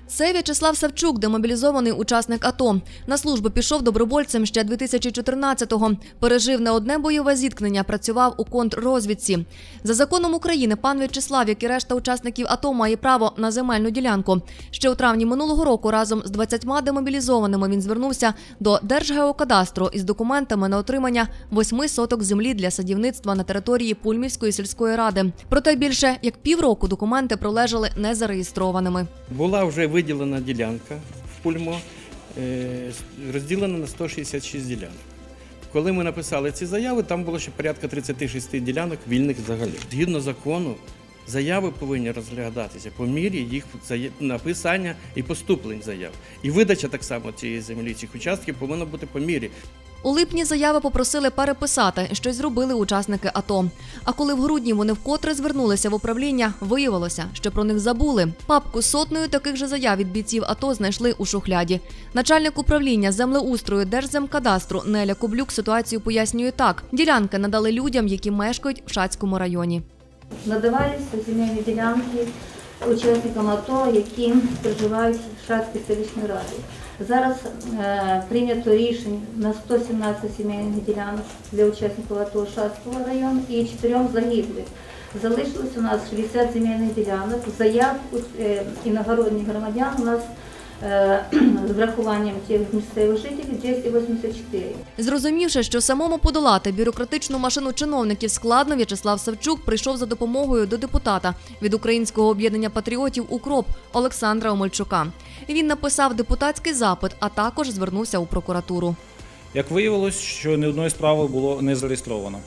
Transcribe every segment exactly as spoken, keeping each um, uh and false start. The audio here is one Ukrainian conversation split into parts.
Це В'ячеслав Савчук, демобілізований учасник АТО. На службу пішов добровольцем ще дві тисячі чотирнадцятого. Пережив не одне бойове зіткнення, працював у контррозвідці. За законом України пан В'ячеслав, як і решта учасників АТО, має право на земельну ділянку. Ще у травні минулого року разом з двадцятьма демобілізованими він звернувся до Держгеокадастру із документами на отримання восьми соток землі для садівництва на території Пульмівської сільської ради. Проте більше як півроку документи пролежали незареєстрованими. Була вже виділена ділянка в Пульмо, розділена на сто шістдесят шість ділянок. Коли ми написали ці заяви, там було ще порядка тридцяти шести ділянок вільних взагалі. Згідно закону, заяви повинні розглядатися по мірі їх написання і поступлень заяв. І видача так само цієї землі, цих участків повинна бути по мірі. У липні заяви попросили переписати, щось зробили учасники АТО. А коли в грудні вони вкотре звернулися в управління, виявилося, що про них забули. Папку з сотнею таких же заяв від бійців АТО знайшли у шухляді. Начальник управління землеустрою Держземкадастру Неля Коблюк ситуацію пояснює так. Ділянки надали людям, які мешкають в Шацькому районі. Надавалися земельні ділянки учасникам АТО, які проживають в Шацькій селищній раді. Зараз е, прийнято рішення на сто сімнадцять сімейних ділянок для учасників АТО Шацького району і чотирьох загиблих. Залишилось у нас шістдесят земельних ділянок, заяв е, іногородніх громадян у нас е, з врахуванням тих місцевих жителів двісті вісімдесят чотири. Зрозумівши, що самому подолати бюрократичну машину чиновників складно, В'ячеслав Савчук прийшов за допомогою до депутата від Українського об'єднання патріотів «УКРОП» Олександра Омельчука. Він написав депутатський запит, а також звернувся у прокуратуру. Як виявилось, що ні одної справи було не зареєстровано.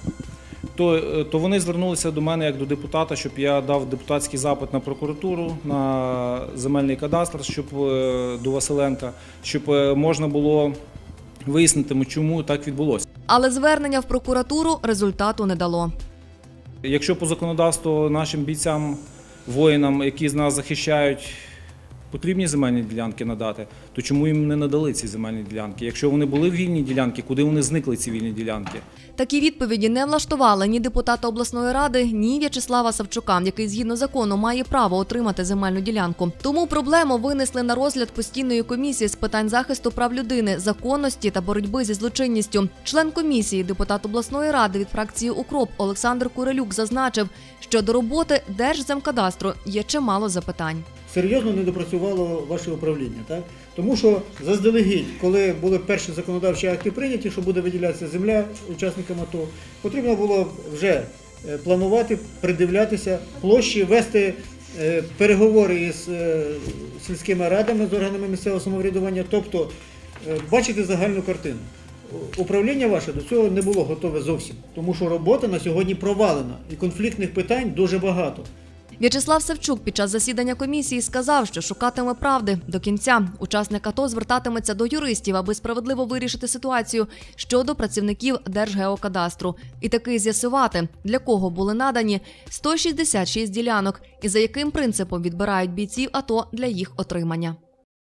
То, то вони звернулися до мене як до депутата, щоб я дав депутатський запит на прокуратуру, на земельний кадастр, щоб до Василенка, щоб можна було вияснити, чому так відбулося. Але звернення в прокуратуру результату не дало. Якщо по законодавству нашим бійцям, воїнам, які з нас захищають, потрібні земельні ділянки надати, то чому їм не надали ці земельні ділянки? Якщо вони були вільні ділянки, куди вони зникли, ці вільні ділянки? Такі відповіді не влаштували ні депутата обласної ради, ні В'ячеслава Савчука, який згідно закону має право отримати земельну ділянку. Тому проблему винесли на розгляд постійної комісії з питань захисту прав людини, законності та боротьби зі злочинністю. Член комісії, депутат обласної ради від фракції «УКРОП» Олександр Курилюк зазначив, що до роботи Держземкадастру є чимало запитань. Серйозно не допрацювало ваше управління, так? Тому що заздалегідь, коли були перші законодавчі акти прийняті, що буде виділятися земля учасникам АТО, потрібно було вже планувати, придивлятися, площі, вести переговори із сільськими радами, з органами місцевого самоврядування, тобто бачити загальну картину. Управління ваше до цього не було готове зовсім, тому що робота на сьогодні провалена і конфліктних питань дуже багато. В'ячеслав Савчук під час засідання комісії сказав, що шукатиме правди до кінця. Учасник АТО звертатиметься до юристів, аби справедливо вирішити ситуацію щодо працівників Держгеокадастру. І таки з'ясувати, для кого були надані сто шістдесят шість ділянок і за яким принципом відбирають бійців АТО для їх отримання.